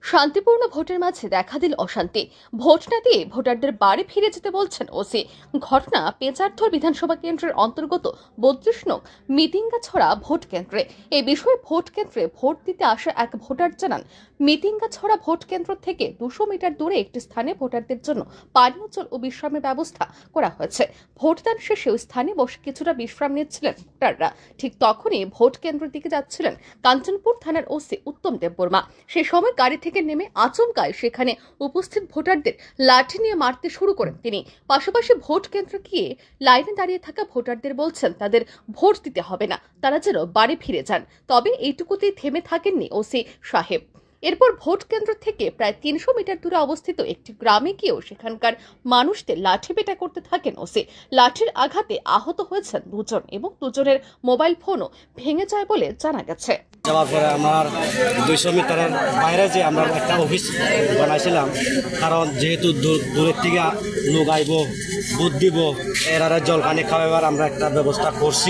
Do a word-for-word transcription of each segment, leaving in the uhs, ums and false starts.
শান্তিপূর্ণ ভোটের মাঝে দেখা দিল অশান্তি। ভোট না দিয়ে ভোটারদের বাড়ি ফিরে যেতে বলছেন ওসি। ঘটনা পেচারথর বিধানসভা কেন্দ্রের অন্তর্গত বত্রিশ নং মিটিঙ্গাছড়া ভোট কেন্দ্রে। এই বিষয়ে ভোট কেন্দ্রে ভোট দিতে আসা এক ভোটার জানান, মিটিঙ্গাছড়া ভোট কেন্দ্র থেকে দুশো মিটার দূরে একটি স্থানে ভোটারদের জন্য পানীয় জল ও বিশ্রামের ব্যবস্থা করা হয়েছে। ভোটদান শেষে ওই স্থানে বসে কিছুটা বিশ্রাম নিচ্ছিলেন ভোটাররা। ঠিক তখনই ভোট কেন্দ্রের দিকে যাচ্ছিলেন কাঞ্চনপুর থানার ওসি উত্তম দেববর্মা। সেই সময় গাড়ি থেকে নেমে আচমকায় সেখানে উপস্থিত ভোটারদের লাঠি নিয়ে মারতে শুরু করেন তিনি। পাশাপাশি ভোট কেন্দ্রে গিয়ে লাইনে দাঁড়িয়ে থাকা ভোটারদের বলছেন তাদের ভোট দিতে হবে না, তারা যেন বাড়ি ফিরে যান। তবে এইটুকুতেই থেমে থাকেননি ওসি সাহেব। এরপর ভোট কেন্দ্র থেকে প্রায় তিনশো মিটার দূরে অবস্থিত একটি গ্রামে গিয়েও সেখানকার মানুষদের লাঠি পেটা করতে থাকেন ওসি। লাঠির আঘাতে আহত হয়েছেন দুজন এবং দুজনের মোবাইল ফোনও ভেঙে যায় বলে জানা গেছে। যাওয়ার পরে আমার দুইশো মিটারের বাইরে যে আমরা একটা অফিস বানাইছিলাম, কারণ যেহেতু দূরের থেকে লোক আইব, বুথ দিব, এরারে জল পানি খাওয়াবার আমরা একটা ব্যবস্থা করছি।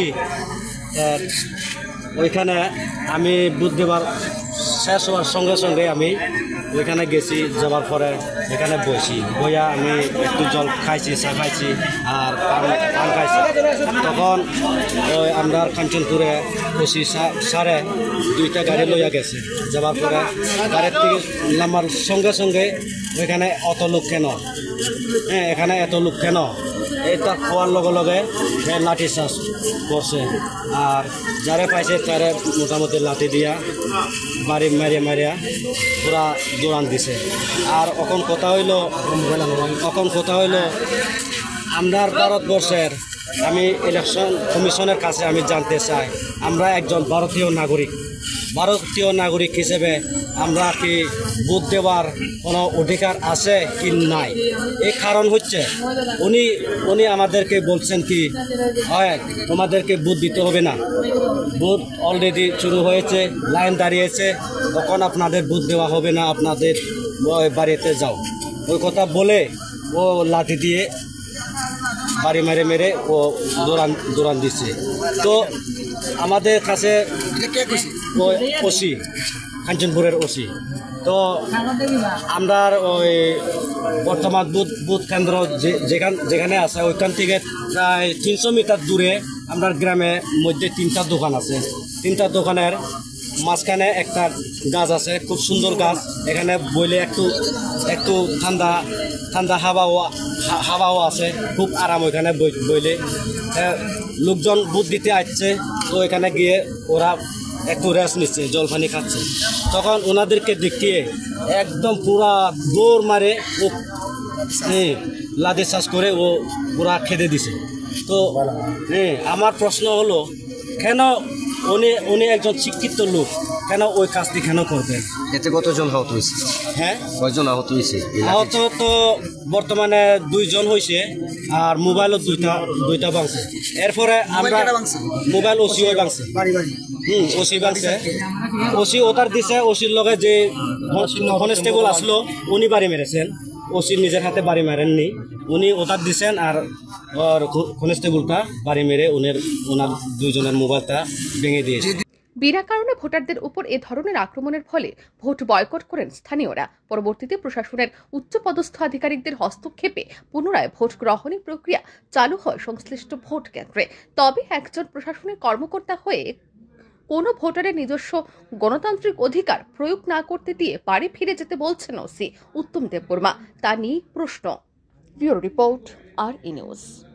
ওইখানে আমি বুথ দেবার শেষ হওয়ার সঙ্গে সঙ্গে আমি ওইখানে গেছি। যাওয়ার পরে এখানে বসি, বইয়া আমি একটু জল খাইছি, চা খাইছি আর পান পান খাইছি। তখন ওই আমরা কাঞ্চনপুরে বসি সারে দুইটা গাড়ি লইয়া গেছে। যাওয়ার পরে গাড়ির থেকে নামার সঙ্গে সঙ্গে ওইখানে অত লোক কেন, হ্যাঁ এখানে এত লোক কেন, এই তার খাওয়ার লগে লগে লাঠি চাষ করছে। আর যারে পাইছে তারে মোটামুটি লাঠি দিয়া বাড়ি মারিয়া মারিয়া পুরা দৌড়ান দিছে। আর এখন কথা হইল এখন কথা হইল আমরা ভারতবর্ষের, আমি ইলেকশন কমিশনের কাছে আমি জানতে চাই, আমরা একজন ভারতীয় নাগরিক, ভারতীয় নাগরিক হিসেবে আমরা কি ভোট দেওয়ার কোনো অধিকার আছে কি নাই? এই কারণ হচ্ছে উনি উনি আমাদেরকে বলছেন কি, হয় তোমাদেরকে ভোট দিতে হবে না, ভোট অলরেডি শুরু হয়েছে, লাইন দাঁড়িয়েছে, তখন আপনাদের ভোট দেওয়া হবে না, আপনাদের বাড়িতে যাও। ওই কথা বলে ও লাঠি দিয়ে বাড়ি মেরে মেরে ও দৌড়ান দৌড়ান দিচ্ছে। তো আমাদের কাছে ওসি, কাঞ্চনপুরের ওসি, তো আমরা ওই বর্তমান বুথ বুথ কেন্দ্র যেখান যেখানে আছে ওইখান থেকে প্রায় তিনশো মিটার দূরে আমরা গ্রামের মধ্যে তিনটা দোকান আছে। তিনটা দোকানের মাঝখানে একটা গাছ আছে, খুব সুন্দর গাছ। এখানে বইলে একটু একটু ঠান্ডা ঠান্ডা হাওয়াও হাওয়াও আছে, খুব আরাম ওইখানে বইলে। লোকজন বুথ দিতে আসছে, তো এখানে গিয়ে ওরা একটু রেস্ট নিচ্ছে, জল পানি খাচ্ছে। তখন ওনাদেরকে দেখিয়ে একদম পুরা দৌড় মারে ও লাদে চাষ করে ও পুরা খেতে দিছে। তো হ্যাঁ আমার প্রশ্ন হলো, কেন উনি উনি একজন শিক্ষিত লোক, কেন ওই কাজটি কেন করবেন? এতে কতজন আহত হয়েছে? হ্যাঁ কয়জন আহত হয়েছে? আহত তো বর্তমানে দুইজন হয়েছে, আর মোবাইলও দুইটা দুইটা ভাঙছে। এরপরে আমরা মোবাইল ওসি ওই ভাঙছে, হুম ওসি ভাঙছে, ওসি ওটার দিছে। ওসির লগে যে কনস্টেবল আসলো উনি বাড়ি মেরেছেন, ওসি নিজের হাতে বাড়ি মারেননি, উনি ওটার দিছেন। আর কনস্টেবলটা বাড়ি মেরে উনের ওনার দুইজনের মোবাইলটা ভেঙে দিয়েছে। বিনা কারণে ভোটারদের উপর এ ধরনের আক্রমণের ফলে ভোট বয়কট করেন স্থানীয়রা। পরবর্তীতে প্রশাসনের উচ্চপদস্থ আধিকারিকদের হস্তক্ষেপে পুনরায় ভোট গ্রহণের প্রক্রিয়া চালু হয় সংশ্লিষ্ট ভোট কেন্দ্রে। তবে একজন প্রশাসনিক কর্মকর্তা হয়ে কোনো ভোটারের নিজস্ব গণতান্ত্রিক অধিকার প্রয়োগ না করতে দিয়ে বাড়ি ফিরে যেতে বলছেন ওসি উত্তম দেববর্মা, তা নিয়ে প্রশ্ন। Bureau report, R E news.